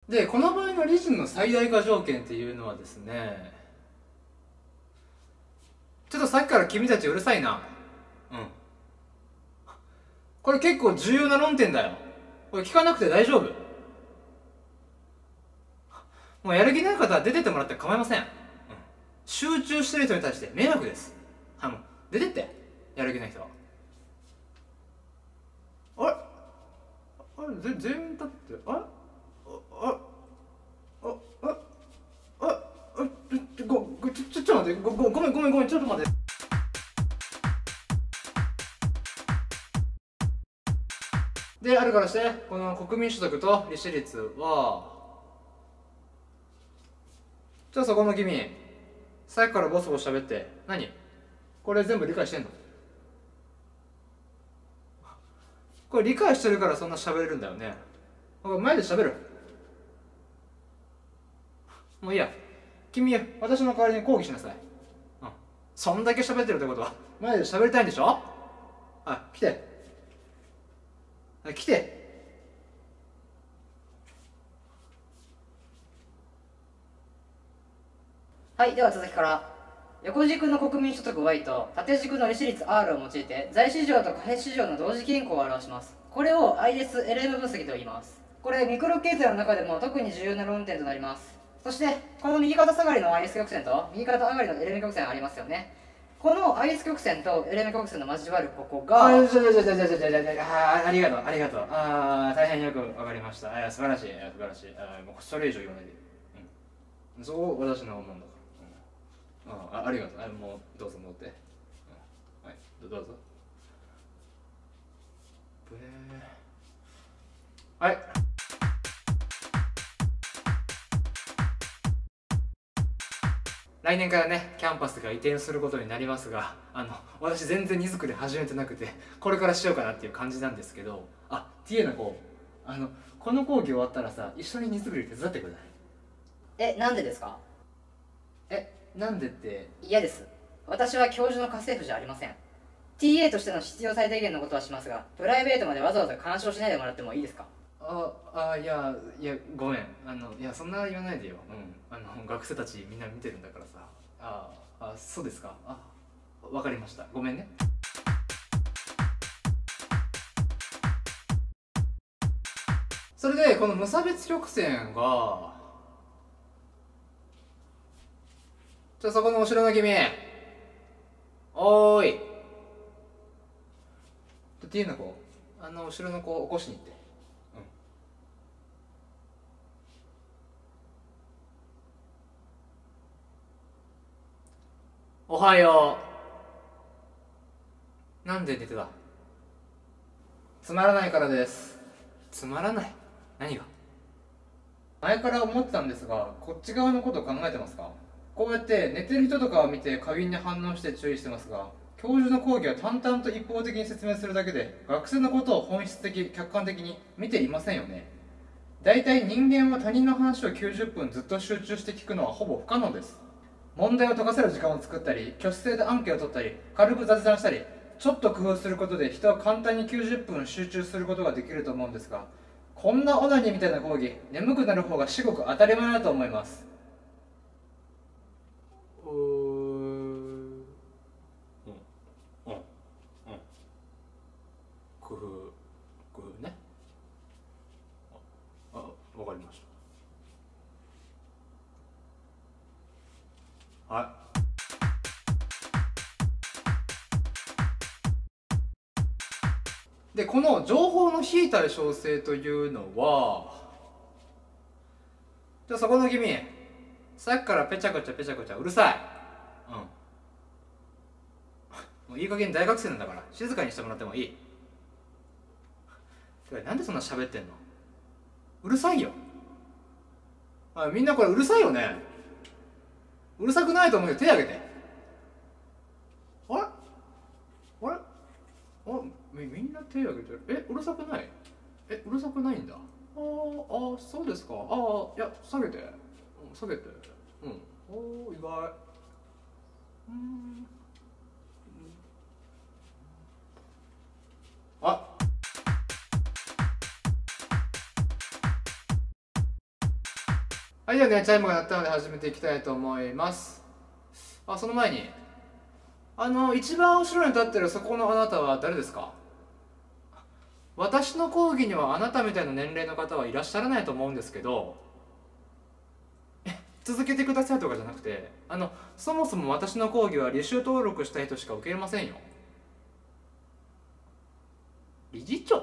で、この場合の利潤の最大化条件っていうのはですね、ちょっとさっきから君たちうるさいな。うん。これ結構重要な論点だよ。これ聞かなくて大丈夫。もうやる気ない方は出てってもらって構いません。うん。集中してる人に対して迷惑です。もう出てって。やる気ない人は。あれあれ全員立って、あれちょっと待って、ごめん、ちょっと待って。で、あるからして、この国民所得と利子率は、じゃあそこの君、さっきからボソボソ喋って、何これ全部理解してんの？これ理解してるからそんな喋れるんだよね。前で喋る。もういいや。君、私の代わりに抗議しなさい。うん。そんだけ喋ってるってことは、前で喋りたいんでしょ？来て。来て。 はい、では続きから、横軸の国民所得 Y と縦軸の利子率 R を用いて財市場と貨幣市場の同時均衡を表します。これを ISLM 分析と言います。これミクロ経済の中でも特に重要な論点となります。そしてこの右肩下がりの IS 曲線と右肩上がりの LM 曲線ありますよね。この IS 曲線と LM 曲線の交わるここが、 ありがとう。大変よくわかりました。素晴らしい。もうそれ以上言わないで。そう私のもんだから。ありがとう。もうどうぞ持って。はい、どうぞ。はい。来年からね、キャンパスが移転することになりますが、私全然荷造り始めてなくて、これからしようかなっていう感じなんですけど、ティエナこの講義終わったらさ、一緒に荷造り手伝ってくれない？ なんでですか？ なんでって。 嫌です。私は教授の家政婦じゃありません。 TA としての必要最低限のことはしますが、プライベートまでわざわざ干渉しないでもらってもいいですか？ いやごめん。そんな言わないでよ。学生たちみんな見てるんだからさ。そうですか。わかりました。ごめんね。それでこの無差別曲線が、じゃあそこの後ろの君、おーいっていうの子、後ろの子起こしに行って。おはよう。なんで寝てた？つまらないからです。つまらない？何が？前から思ってたんですが、こっち側のこと考えてますか？こうやって寝てる人とかを見て過敏に反応して注意してますが、教授の講義は淡々と一方的に説明するだけで、学生のことを本質的、客観的に見ていませんよね。大体人間は他人の話を90分ずっと集中して聞くのはほぼ不可能です。問題を解かせる時間を作ったり、挙手制でアンケートを取ったり、軽く雑談したり、ちょっと工夫することで人は簡単に90分集中することができると思うんですが、こんなオナニーみたいな講義、眠くなる方が至極当たり前だと思います。工夫ね。わかりました。はい。で、この情報の非対称性というのは、じゃあそこの君、さっきからペチャクチャうるさい。もういい加減大学生なんだから静かにしてもらってもいい？なんでそんな喋ってんの？うるさいよ。みんなこれうるさいよね。うるさくないと思うよ。手挙げて。みんな手挙げてる。うるさくない？うるさくないんだ。そうですか。いや、下げて。下げて。意外。 はい、ではね、チャイムが鳴ったので始めていきたいと思います。その前に、一番後ろに立ってるそこのあなたは誰ですか？私の講義にはあなたみたいな年齢の方はいらっしゃらないと思うんですけど、続けてくださいとかじゃなくて、そもそも私の講義は履修登録した人しか受け入れませんよ。理事長？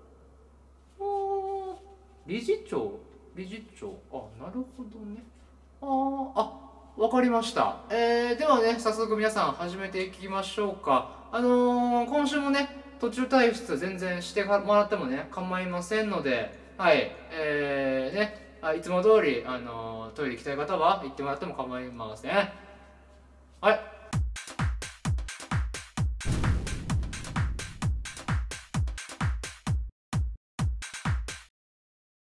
理事長？なるほどね。わかりました。ではね、早速皆さん始めていきましょうか。今週もね、途中退出全然してもらってもね、構いませんので、はい、いつも通り、トイレ行きたい方は行ってもらっても構いません。はい。